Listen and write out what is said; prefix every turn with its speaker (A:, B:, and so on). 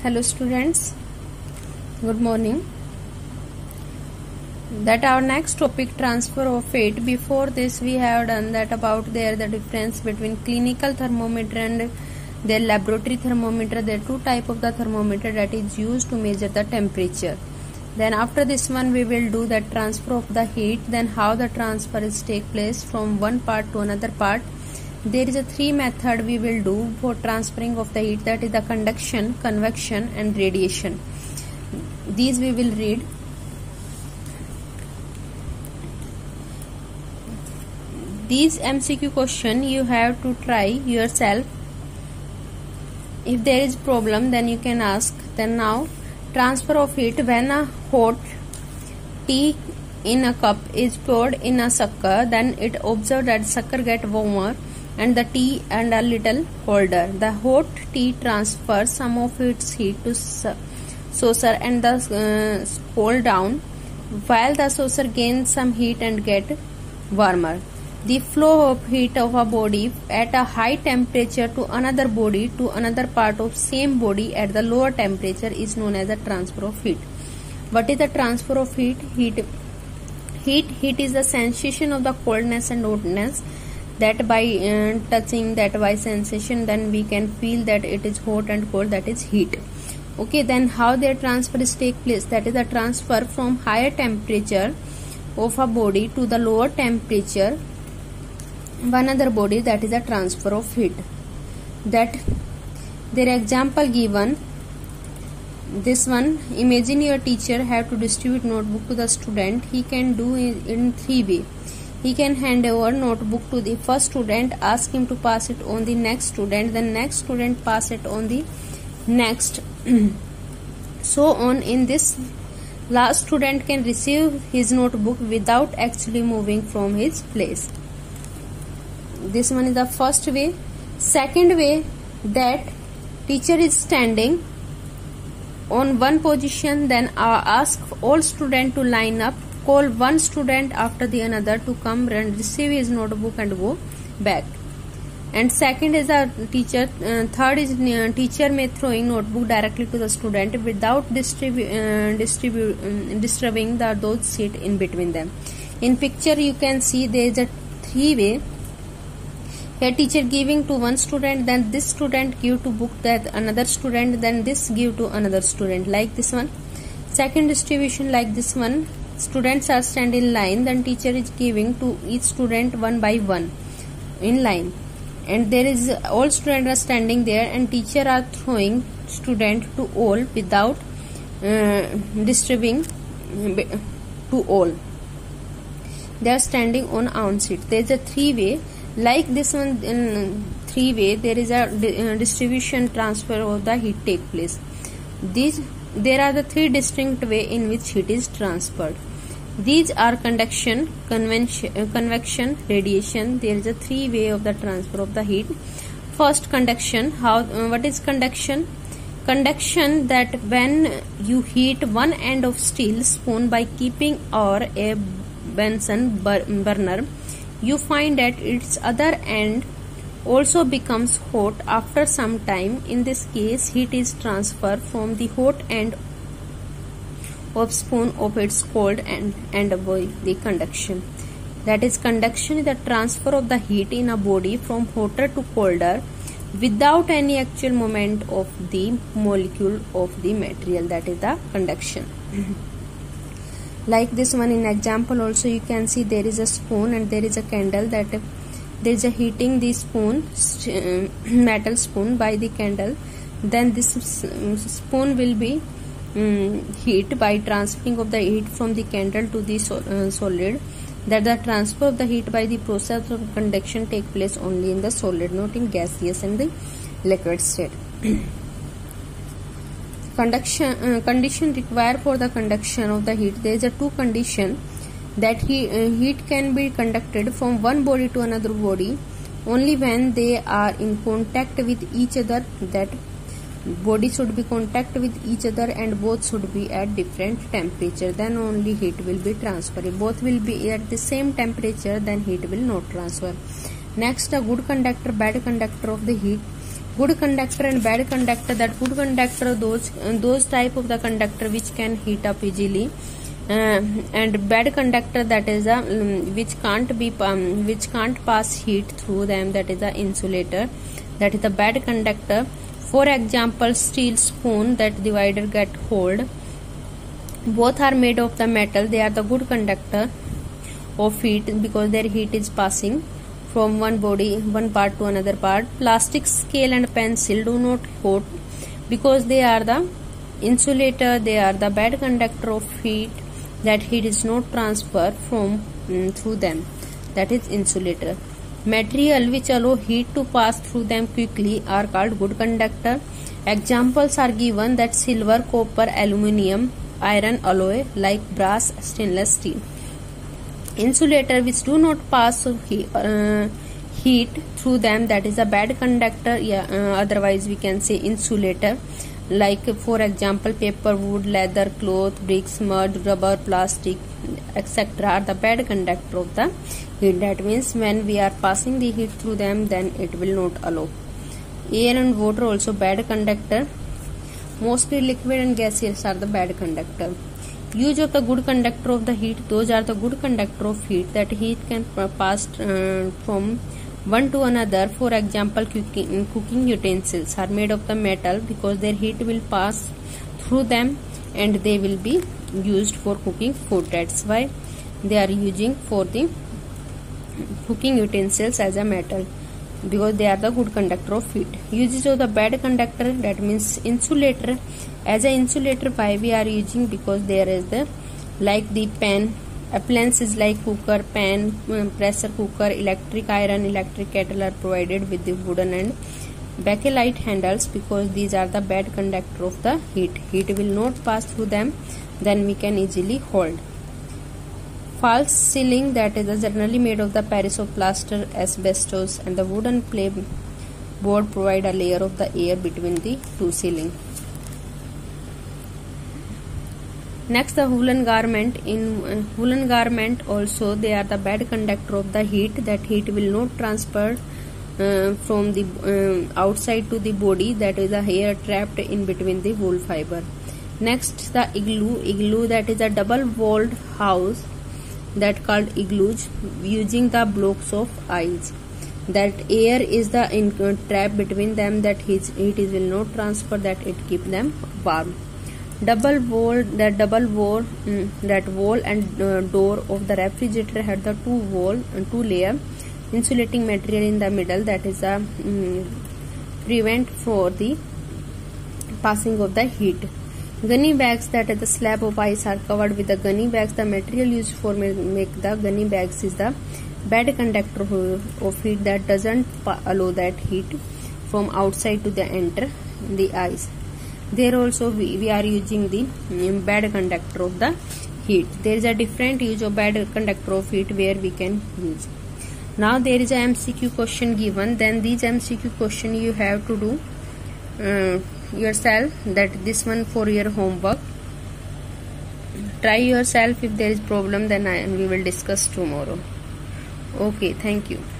A: Hello students, good morning. That our next topic, transfer of heat. Before this we have done that about the difference between clinical thermometer and their laboratory thermometer. There are two type of the thermometer that is used to measure the temperature. Then after this one we will do the transfer of the heat, then how the transfer is take place from one part to another part. There is a three method we will do for transferring of the heat, that is the conduction, convection and radiation. These we will read. These MCQ question you have to try yourself. If there is problem then you can ask. Then now transfer of heat, when a hot tea in a cup is poured in a sucker, then it observed that sucker get warmer and the tea and a little colder. The hot tea transfers some of its heat to saucer and the cool down, while the saucer gains some heat and get warmer. The flow of heat of a body at a high temperature to another body to another part of same body at the lower temperature is known as the transfer of heat. What is the transfer of heat? Heat is the sensation of the coldness and hotness, that by touching, that by sensation, then we can feel that it is hot and cold, that is heat. Okay, then how their transfer is take place? That is the transfer from higher temperature of a body to the lower temperature of another body, that is a transfer of heat. That their example given, this one, imagine your teacher have to distribute notebook to the student. He can do it in three ways. He can hand over notebook to the first student, ask him to pass it on the next student, then next student pass it on the next so on. In this, last student can receive his notebook without actually moving from his place. This one is the first way. Second way, that teacher is standing on one position, then ask all students to line up, call one student after the another to come and receive his notebook and go back. And second is a teacher. Third is teacher may throwing notebook directly to the student without disturbing those seat in between them. In picture you can see there is a three way. A teacher giving to one student, then this student give to book that another student, then this give to another student, like this one. Second distribution like this one, students are standing in line, then teacher is giving to each student one by one in line, and there is all students are standing there and teacher are throwing student to all without disturbing to all. They are standing on own seat. There is a three way. Like this one, in three way there is a distribution transfer of the heat take place. There are the three distinct way in which heat is transferred. These are conduction, convection, radiation. There is a three way of the transfer of the heat. First, conduction. What is conduction? Conduction, that when you heat one end of steel spoon by keeping or a Bunsen burner, you find that its other end also becomes hot after some time. In this case, heat is transferred from the hot end of spoon of its cold end by the conduction. That is, conduction is the transfer of the heat in a body from hotter to colder without any actual movement of the molecule of the material. That is the conduction. Like this one, in example also you can see there is a spoon and there is a candle, that there is a heating the spoon, metal spoon by the candle, then this spoon will be heat by transferring of the heat from the candle to the solid. That the transfer of the heat by the process of conduction take place only in the solid, not in gaseous and the liquid state. Condition required for the conduction of the heat. There is a two condition, that heat can be conducted from one body to another body only when they are in contact with each other. That body should be contact with each other and both should be at different temperature, then only heat will be transferred. If both will be at the same temperature, then heat will not transfer. Next, a good conductor, bad conductor of the heat. Good conductor and bad conductor. That good conductor, those type of the conductor which can heat up easily, and bad conductor, that is a which can't pass heat through them, that is the insulator, that is the bad conductor. For example, steel spoon that divider get hold, both are made of the metal, they are the good conductor of heat because their heat is passing from one part to another part. Plastic, scale and pencil do not hold because they are the insulator, they are the bad conductor of heat, that heat is not transferred from through them, that is insulator. Material which allow heat to pass through them quickly are called good conductor. Examples are given, that silver, copper, aluminium, iron, alloy like brass, stainless steel. Insulator which do not pass heat through them, that is a bad conductor, otherwise we can say insulator, like for example paper, wood, leather, cloth, bricks, mud, rubber, plastic, etc. are the bad conductor of the heat. That means when we are passing the heat through them, then it will not allow. Air and water also bad conductor. Mostly liquid and gaseous are the bad conductor. Use of the good conductor of the heat, those are the good conductor of heat, that heat can pass from one to another. For example, cooking utensils are made of the metal because their heat will pass through them and they will be used for cooking food. That's why they are using for the cooking utensils as a metal, because they are the good conductor of heat. Uses of the bad conductor, that means insulator. As an insulator, why we are using, because there is the like the pan, appliances like cooker, pan, pressure cooker, electric iron, electric kettle are provided with the wooden and bakelite handles, because these are the bad conductor of the heat. Heat will not pass through them, then we can easily hold. False ceiling, that is generally made of the Paris of plaster, asbestos, and the wooden clay board provide a layer of the air between the two ceiling. Next, the woolen garment. In woolen garment also, they are the bad conductor of the heat, that heat will not transfer from the outside to the body, that is the air trapped in between the wool fiber. Next, the igloo, that is a double walled house that called igloos, using the blocks of ice, that air is the trap between them, that heat will not transfer, that it keep them warm. Double wall, that wall and door of the refrigerator had the two layer insulating material in the middle, that is a prevent for the passing of the heat. Gunny bags, that is the slab of ice are covered with the gunny bags. The material used for make the gunny bags is the bad conductor of heat, that doesn't allow that heat from outside to the enter the ice. There also we are using the bad conductor of the heat. There is a different use of bad conductor of heat where we can use. Now there is a MCQ question given, then these MCQ question you have to do yourself, that this one for your homework. Try yourself. If there is problem, then we will discuss tomorrow. Okay, thank you.